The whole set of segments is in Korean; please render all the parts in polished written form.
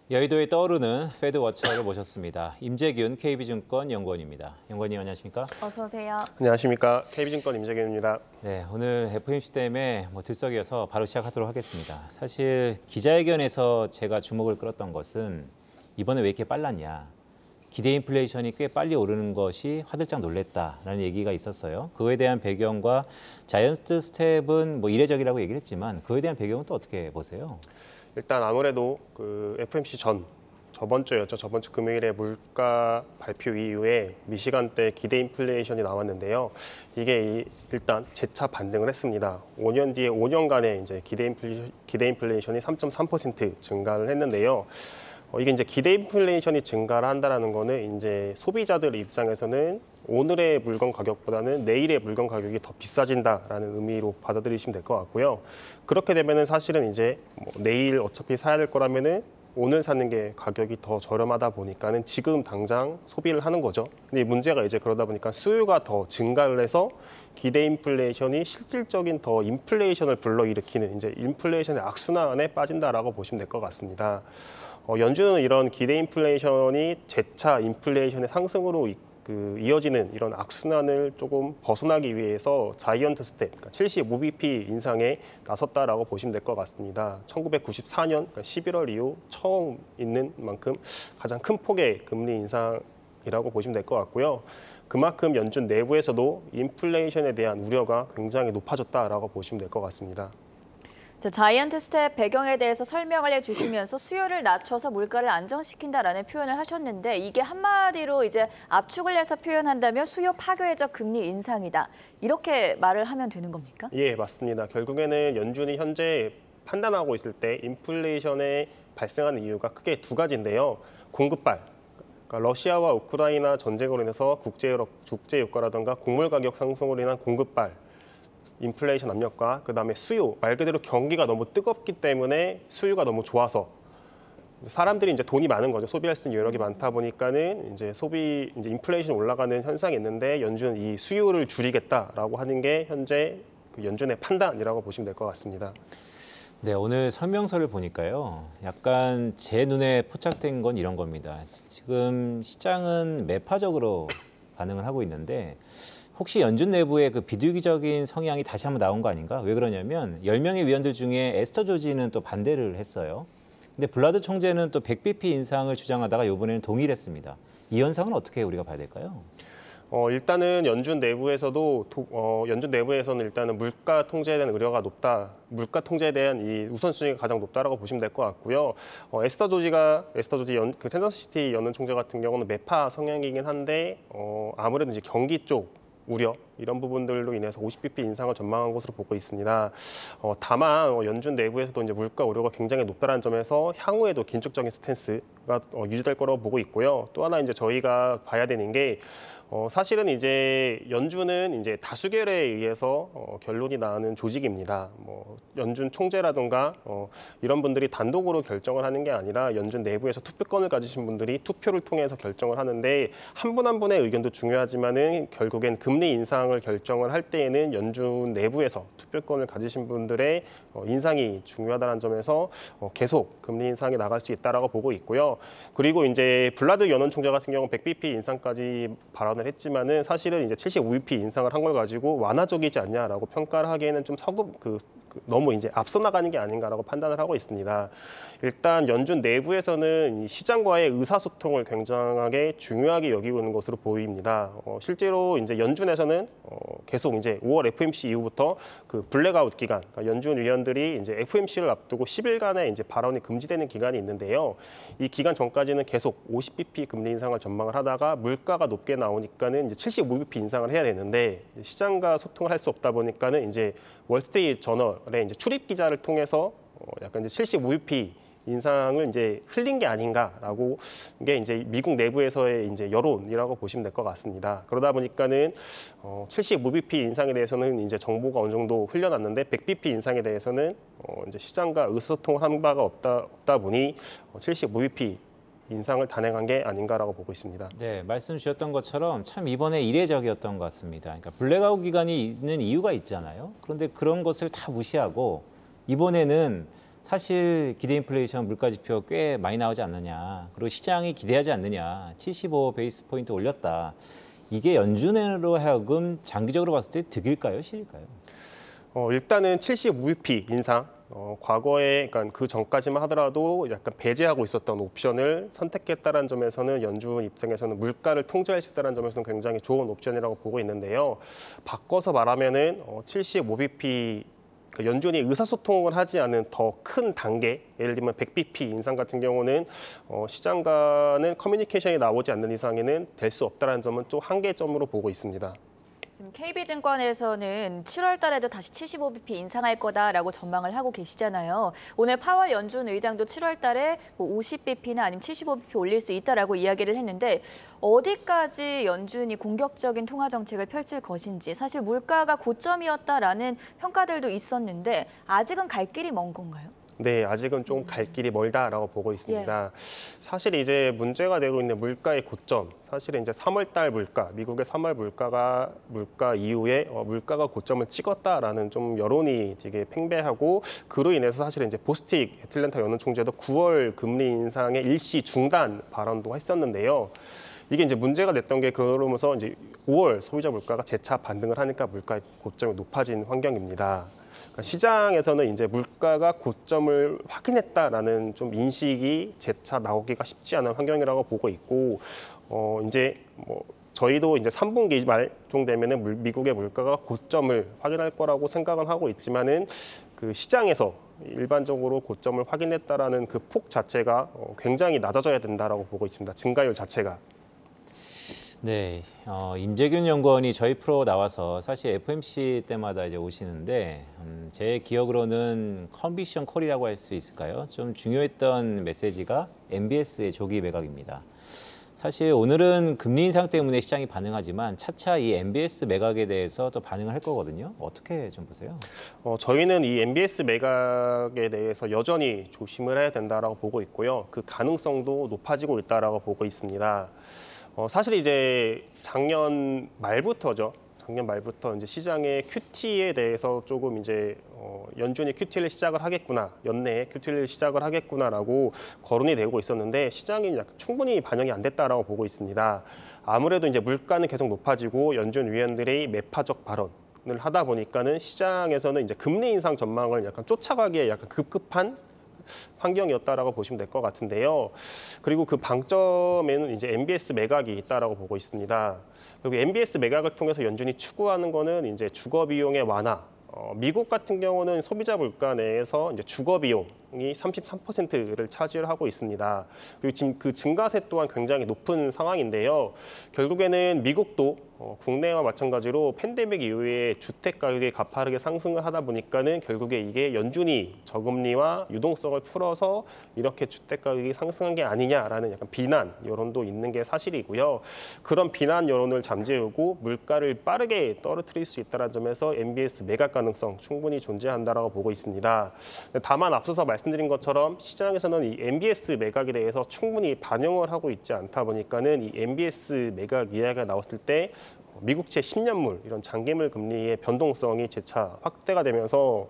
여의도에 떠오르는 패드 워처를 모셨습니다. 임재균 KB증권 연구원입니다. 연구원님 안녕하십니까? 어서 오세요. 안녕하십니까. KB증권 임재균입니다. 네, 오늘 FOMC 때문에 들썩여서 바로 시작하도록 하겠습니다. 사실 기자회견에서 제가 주목을 끌었던 것은 이번에 왜 이렇게 빨랐냐. 기대 인플레이션이 꽤 빨리 오르는 것이 화들짝 놀랬다라는 얘기가 있었어요. 그거에 대한 배경과 자이언트 스텝은 이례적이라고 얘기를 했지만 그거에 대한 배경은 또 어떻게 보세요? 일단 아무래도 그 FOMC 저번 주였죠. 저번 주 금요일에 물가 발표 이후에 미시간대 기대 인플레이션이 나왔는데요. 이게 일단 재차 반등을 했습니다. 5년 뒤에 5년간의 이제 기대 인플레이션이 3.3% 증가를 했는데요. 이게 이제 기대 인플레이션이 증가를 한다라는 거는 이제 소비자들 입장에서는 오늘의 물건 가격보다는 내일의 물건 가격이 더 비싸진다라는 의미로 받아들이시면 될 것 같고요. 그렇게 되면은 사실은 이제 내일 어차피 사야 될 거라면은 오늘 사는 게 가격이 더 저렴하다 보니까는 지금 당장 소비를 하는 거죠. 근데 문제가 이제 그러다 보니까 수요가 더 증가를 해서 기대 인플레이션이 실질적인 더 인플레이션을 불러일으키는 이제 인플레이션의 악순환에 빠진다라고 보시면 될 것 같습니다. 연준은 이런 기대 인플레이션이 재차 인플레이션의 상승으로 이어지는 이런 악순환을 조금 벗어나기 위해서 자이언트 스텝, 그러니까 75bp 인상에 나섰다라고 보시면 될 것 같습니다. 1994년, 그러니까 11월 이후 처음 있는 만큼 가장 큰 폭의 금리 인상이라고 보시면 될 것 같고요. 그만큼 연준 내부에서도 인플레이션에 대한 우려가 굉장히 높아졌다라고 보시면 될 것 같습니다. 자이언트 스텝 배경에 대해서 설명을 해주시면서 수요를 낮춰서 물가를 안정시킨다라는 표현을 하셨는데 이게 한마디로 이제 압축을 해서 표현한다면 수요 파괴적 금리 인상이다. 이렇게 말을 하면 되는 겁니까? 예, 맞습니다. 결국에는 연준이 현재 판단하고 있을 때 인플레이션에 발생하는 이유가 크게 두 가지인데요. 공급발, 그러니까 러시아와 우크라이나 전쟁으로 인해서 국제 유가라든가 곡물 가격 상승으로 인한 공급발, 인플레이션 압력과 그다음에 수요, 말 그대로 경기가 너무 뜨겁기 때문에 수요가 너무 좋아서 사람들이 이제 돈이 많은 거죠. 소비할 수 있는 여력이 많다 보니까는 이제 인플레이션이 올라가는 현상이 있는데 연준은 이 수요를 줄이겠다라고 하는 게 현재 연준의 판단이라고 보시면 될 것 같습니다. 네, 오늘 설명서를 보니까요. 약간 제 눈에 포착된 건 이런 겁니다. 지금 시장은 매파적으로 반응을 하고 있는데 혹시 연준 내부의 그 비둘기적인 성향이 다시 한번 나온 거 아닌가? 왜 그러냐면 10명의 위원들 중에 에스터 조지는 또 반대를 했어요. 근데 블라드 총재는 또 100bp 인상을 주장하다가 이번에는 동의를 했습니다. 이 현상은 어떻게 우리가 봐야 될까요? 일단은 연준 내부에서는 일단은 물가 통제에 대한 우려가 높다. 물가 통제에 대한 이 우선순위가 가장 높다라고 보시면 될 것 같고요. 에스터 조지 그 텐너시티 연은 총재 같은 경우는 매파 성향이긴 한데 아무래도 이제 경기 쪽 우려 이런 부분들로 인해서 50bp 인상을 전망한 것으로 보고 있습니다. 다만 연준 내부에서도 이제 물가 우려가 굉장히 높다는 점에서 향후에도 긴축적인 스탠스가 유지될 거라고 보고 있고요. 또 하나 이제 저희가 봐야 되는 게 사실은 이제 연준은 이제 다수결에 의해서 결론이 나는 조직입니다. 연준 총재라든가 이런 분들이 단독으로 결정을 하는 게 아니라 연준 내부에서 투표권을 가지신 분들이 투표를 통해서 결정을 하는데 한 분 한 분의 의견도 중요하지만은 결국엔 금리 인상을 결정을 할 때에는 연준 내부에서 투표권을 가지신 분들의 인상이 중요하다는 점에서 계속 금리 인상이 나갈 수 있다라고 보고 있고요. 그리고 이제 블라드 연원 총재 같은 경우 100bp 인상까지 발언을 했지만은 사실은 이제 75bp 인상을 한 걸 가지고 완화적이지 않냐라고 평가를 하기에는 좀 너무 이제 앞서 나가는 게 아닌가라고 판단을 하고 있습니다. 일단 연준 내부에서는 시장과의 의사소통을 굉장하게 중요하게 여기고 있는 것으로 보입니다. 실제로 이제 연준에서는 계속 이제 5월 FOMC 이후부터 그 블랙아웃 기간, 그러니까 연준 위원들이 이제 FOMC를 앞두고 10일간의 이제 발언이 금지되는 기간이 있는데요. 이 기간 전까지는 계속 50bp 금리 인상을 전망을 하다가 물가가 높게 나오니까는 이제 75bp 인상을 해야 되는데 시장과 소통을 할 수 없다 보니까는 이제 월스트리트 저널의 이제 출입 기자를 통해서 약간 이제 75bp 인상을 이제 흘린 게 아닌가라고 게 이제 미국 내부에서의 이제 여론이라고 보시면 될 것 같습니다. 그러다 보니까는 75bp 인상에 대해서는 이제 정보가 어느 정도 흘려났는데 100bp 인상에 대해서는 이제 시장과 의사소통을 한 바가 없다 보니 75bp 인상을 단행한 게 아닌가라고 보고 있습니다. 네, 말씀 주셨던 것처럼 참 이번에 이례적이었던 것 같습니다. 그러니까 블랙아웃 기간이 있는 이유가 있잖아요. 그런데 그런 것을 다 무시하고 이번에는 사실 기대 인플레이션 물가 지표 꽤 많이 나오지 않느냐. 그리고 시장이 기대하지 않느냐. 75 베이스 포인트 올렸다. 이게 연준으로 하여금 장기적으로 봤을 때 득일까요, 실일까요? 일단은 75bp 인상. 과거에, 그러니까 그 전까지만 하더라도 약간 배제하고 있었던 옵션을 선택했다는 점에서는 연준 입장에서는 물가를 통제할 수 있다는 점에서는 굉장히 좋은 옵션이라고 보고 있는데요. 바꿔서 말하면은 75bp 연준이 의사소통을 하지 않은 더 큰 단계, 예를 들면 100bp 인상 같은 경우는 시장과는 커뮤니케이션이 나오지 않는 이상에는 될 수 없다는 점은 좀 한계점으로 보고 있습니다. 지금 KB증권에서는 7월 달에도 다시 75bp 인상할 거다라고 전망을 하고 계시잖아요. 오늘 파월 연준 의장도 7월 달에 뭐 50bp나 아니면 75bp 올릴 수 있다라고 이야기를 했는데 어디까지 연준이 공격적인 통화 정책을 펼칠 것인지 사실 물가가 고점이었다라는 평가들도 있었는데 아직은 갈 길이 먼 건가요? 네, 아직은 좀 갈 길이 멀다라고 보고 있습니다. 사실 이제 문제가 되고 있는 물가의 고점, 사실은 이제 3월 달 물가, 미국의 3월 물가 이후에 물가가 고점을 찍었다라는 좀 여론이 되게 팽배하고 그로 인해서 사실은 이제 보스틱 애틀랜타 연은 총재도 9월 금리 인상의 일시 중단 발언도 했었는데요. 이게 이제 문제가 됐던 게 그러면서 이제 5월 소비자 물가가 재차 반등을 하니까 물가의 고점이 높아진 환경입니다. 시장에서는 이제 물가가 고점을 확인했다라는 좀 인식이 재차 나오기가 쉽지 않은 환경이라고 보고 있고, 이제 뭐 저희도 이제 3분기 말쯤 되면은 미국의 물가가 고점을 확인할 거라고 생각은 하고 있지만은 그 시장에서 일반적으로 고점을 확인했다라는 그 폭 자체가 굉장히 낮아져야 된다라고 보고 있습니다. 증가율 자체가. 네, 임재균 연구원이 저희 프로 나와서 사실 FMC 때마다 이제 오시는데 제 기억으로는 컨비션 콜이라고 할 수 있을까요? 좀 중요했던 메시지가 MBS의 조기 매각입니다. 사실 오늘은 금리 인상 때문에 시장이 반응하지만 차차 이 MBS 매각에 대해서 또 반응을 할 거거든요. 어떻게 좀 보세요? 저희는 이 MBS 매각에 대해서 여전히 조심을 해야 된다라고 보고 있고요. 그 가능성도 높아지고 있다라고 보고 있습니다. 사실 이제 작년 말부터 이제 시장의 QT에 대해서 조금 이제 연준이 QT를 시작을 하겠구나, 연내에 QT를 시작을 하겠구나라고 거론이 되고 있었는데 시장이 충분히 반영이 안 됐다라고 보고 있습니다. 아무래도 이제 물가는 계속 높아지고 연준 위원들의 매파적 발언을 하다 보니까는 시장에서는 이제 금리 인상 전망을 약간 쫓아가기에 약간 급급한 환경이었다라고 보시면 될 것 같은데요. 그리고 그 방점에는 이제 MBS 매각이 있다라고 보고 있습니다. 그리고 MBS 매각을 통해서 연준이 추구하는 거는 이제 주거 비용의 완화. 미국 같은 경우는 소비자 물가 내에서 이제 주거 비용이 33%를 차지하고 있습니다. 그리고 지금 그 증가세 또한 굉장히 높은 상황인데요. 결국에는 미국도 국내와 마찬가지로 팬데믹 이후에 주택 가격이 가파르게 상승을 하다 보니까는 결국에 이게 연준이 저금리와 유동성을 풀어서 이렇게 주택 가격이 상승한 게 아니냐라는 약간 비난 여론도 있는 게 사실이고요. 그런 비난 여론을 잠재우고 물가를 빠르게 떨어뜨릴 수 있다는 점에서 MBS 매각 가능성 충분히 존재한다라고 보고 있습니다. 다만 앞서서 말씀드린 것처럼 시장에서는 이 MBS 매각에 대해서 충분히 반영을 하고 있지 않다 보니까는 이 MBS 매각 이야기가 나왔을 때 미국채 10년물 이런 장기물 금리의 변동성이 재차 확대가 되면서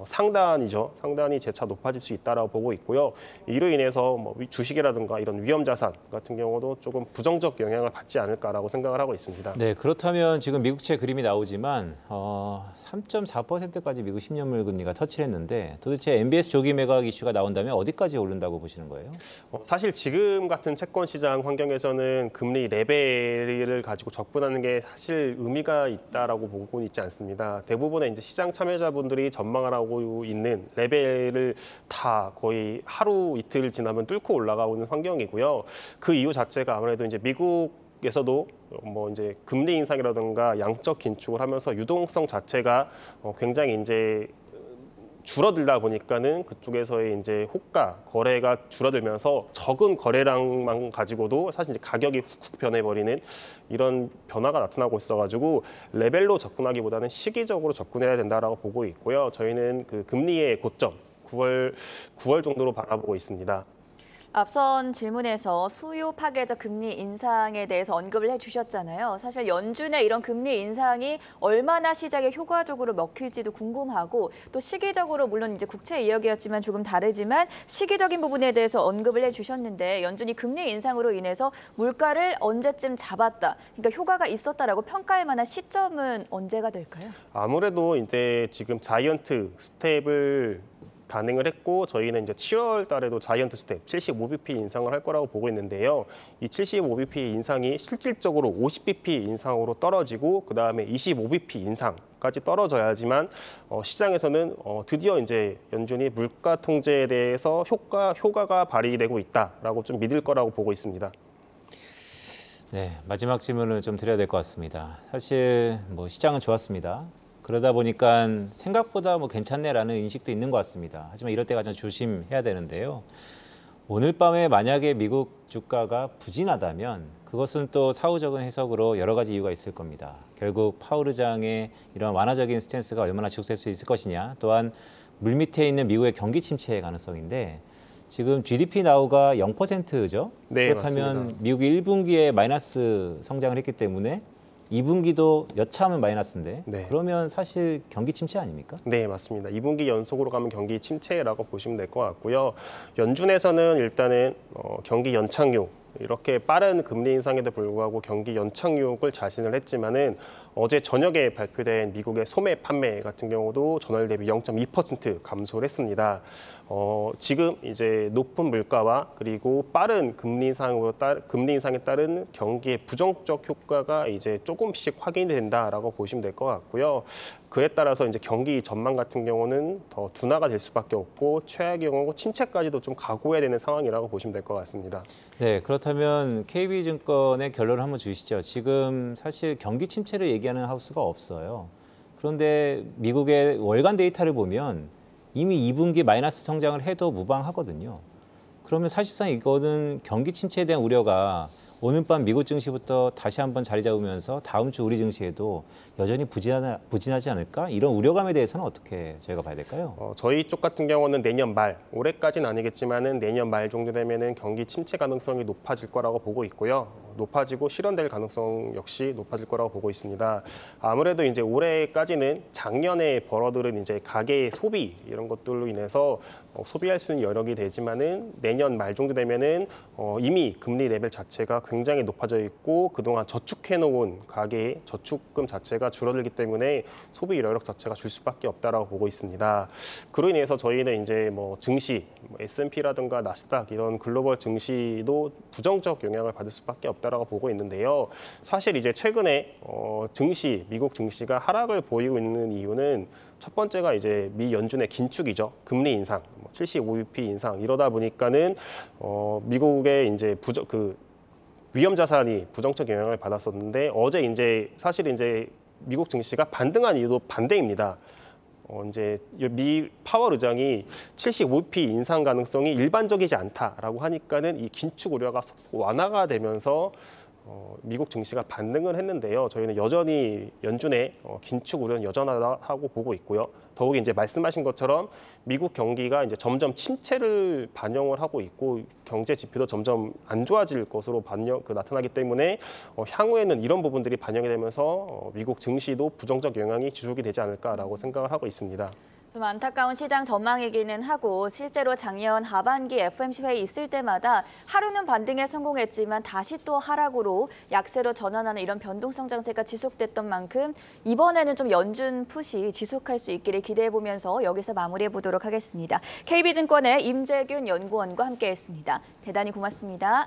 상단이 재차 높아질 수 있다라고 보고 있고요. 이로 인해서 뭐 주식이라든가 이런 위험 자산 같은 경우도 조금 부정적 영향을 받지 않을까라고 생각을 하고 있습니다. 네, 그렇다면 지금 미국채 그림이 나오지만 3.4%까지 미국 10년물 금리가 터치를 했는데 도대체 MBS 조기 매각 이슈가 나온다면 어디까지 오른다고 보시는 거예요? 사실 지금 같은 채권 시장 환경에서는 금리 레벨을 가지고 접근하는 게 사실 의미가 있다라고 보고는 있지 않습니다. 대부분의 이제 시장 참여자분들이 전망을 하고 있는 레벨을 다 거의 하루 이틀 지나면 뚫고 올라가고 있는 환경이고요. 그 이유 자체가 아무래도 이제 미국에서도 뭐 이제 금리 인상이라든가 양적 긴축을 하면서 유동성 자체가 굉장히 이제 줄어들다 보니까는 그쪽에서의 이제 호가 거래가 줄어들면서 적은 거래량만 가지고도 사실 이제 가격이 훅훅 변해버리는 이런 변화가 나타나고 있어가지고 레벨로 접근하기보다는 시기적으로 접근해야 된다라고 보고 있고요. 저희는 그 금리의 고점 9월 정도로 바라보고 있습니다. 앞선 질문에서 수요 파괴적 금리 인상에 대해서 언급을 해주셨잖아요. 사실 연준의 이런 금리 인상이 얼마나 시장에 효과적으로 먹힐지도 궁금하고 또 시기적으로 물론 이제 국채 이야기였지만 조금 다르지만 시기적인 부분에 대해서 언급을 해주셨는데 연준이 금리 인상으로 인해서 물가를 언제쯤 잡았다, 그러니까 효과가 있었다라고 평가할 만한 시점은 언제가 될까요? 아무래도 이제 지금 자이언트 스텝을 단행을 했고 저희는 이제 7월 달에도 자이언트 스텝 75bp 인상을 할 거라고 보고 있는데요. 이 75bp 인상이 실질적으로 50bp 인상으로 떨어지고 그다음에 25bp 인상까지 떨어져야지만 시장에서는 드디어 이제 연준이 물가 통제에 대해서 효과가 발휘되고 있다라고 좀 믿을 거라고 보고 있습니다. 네, 마지막 질문을 좀 드려야 될 것 같습니다. 사실 뭐 시장은 좋았습니다. 그러다 보니까 생각보다 뭐 괜찮네라는 인식도 있는 것 같습니다. 하지만 이럴 때 가장 조심해야 되는데요. 오늘 밤에 만약에 미국 주가가 부진하다면 그것은 또 사후적인 해석으로 여러 가지 이유가 있을 겁니다. 결국 파월 의장의 이런 완화적인 스탠스가 얼마나 지속될 수 있을 것이냐, 또한 물밑에 있는 미국의 경기 침체의 가능성인데 지금 GDP 나우가 0%죠. 네, 그렇다면 맞습니다. 미국이 1분기에 마이너스 성장을 했기 때문에 2분기도 여차하면 마이너스인데 네. 그러면 사실 경기 침체 아닙니까? 네, 맞습니다. 2분기 연속으로 가면 경기 침체라고 보시면 될 것 같고요. 연준에서는 일단은 경기 연착륙, 이렇게 빠른 금리 인상에도 불구하고 경기 연착륙을 자신을 했지만은 어제 저녁에 발표된 미국의 소매 판매 같은 경우도 전월 대비 0.2% 감소를 했습니다. 지금 이제 높은 물가와 그리고 빠른 금리 인상에 따른 경기의 부정적 효과가 이제 조금씩 확인이 된다라고 보시면 될 것 같고요. 그에 따라서 이제 경기 전망 같은 경우는 더 둔화가 될 수밖에 없고 최악의 경우 침체까지도 좀 각오해야 되는 상황이라고 보시면 될 것 같습니다. 네, 그렇다면 KB증권의 결론을 한번 주시죠. 지금 사실 경기 침체를 얘기하는 하우스가 없어요. 그런데 미국의 월간 데이터를 보면 이미 2분기 마이너스 성장을 해도 무방하거든요. 그러면 사실상 이거는 경기 침체에 대한 우려가 오늘 밤 미국 증시부터 다시 한번 자리 잡으면서 다음 주 우리 증시에도 여전히 부진하지 않을까? 이런 우려감에 대해서는 어떻게 저희가 봐야 될까요? 저희 쪽 같은 경우는 내년 말, 올해까지는 아니겠지만은 내년 말 정도 되면은 경기 침체 가능성이 높아질 거라고 보고 있고요. 높아지고 실현될 가능성 역시 높아질 거라고 보고 있습니다. 아무래도 이제 올해까지는 작년에 벌어들은 이제 가계의 소비 이런 것들로 인해서 소비할 수 있는 여력이 되지만은 내년 말 정도 되면은 이미 금리 레벨 자체가 굉장히 높아져 있고 그동안 저축해 놓은 가계의 저축금 자체가 줄어들기 때문에 소비 여력 자체가 줄 수밖에 없다라고 보고 있습니다. 그로 인해서 저희는 이제 뭐 증시, S&P라든가 나스닥 이런 글로벌 증시도 부정적 영향을 받을 수밖에 없다라고 보고 있는데요. 사실 이제 최근에 미국 증시가 하락을 보이고 있는 이유는 첫 번째가 이제 미 연준의 긴축이죠. 금리 인상, 75bp 인상 이러다 보니까는 미국의 이제 위험 자산이 부정적 영향을 받았었는데 어제 이제 사실 이제 미국 증시가 반등한 이유도 반대입니다. 이제 미 파월 의장이 75bp 인상 가능성이 일반적이지 않다라고 하니까는 이 긴축 우려가 완화가 되면서 미국 증시가 반등을 했는데요. 저희는 여전히 연준의 긴축 우려는 여전하다고 보고 있고요. 더욱이 이제 말씀하신 것처럼 미국 경기가 이제 점점 침체를 반영을 하고 있고 경제 지표도 점점 안 좋아질 것으로 나타나기 때문에 향후에는 이런 부분들이 반영이 되면서 미국 증시도 부정적 영향이 지속이 되지 않을까라고 생각을 하고 있습니다. 좀 안타까운 시장 전망이기는 하고 실제로 작년 하반기 FOMC 회의 있을 때마다 하루는 반등에 성공했지만 다시 또 하락으로 약세로 전환하는 이런 변동성 장세가 지속됐던 만큼 이번에는 좀 연준 푸시 지속할 수 있기를 기대해보면서 여기서 마무리해보도록 하겠습니다. KB증권의 임재균 연구원과 함께했습니다. 대단히 고맙습니다.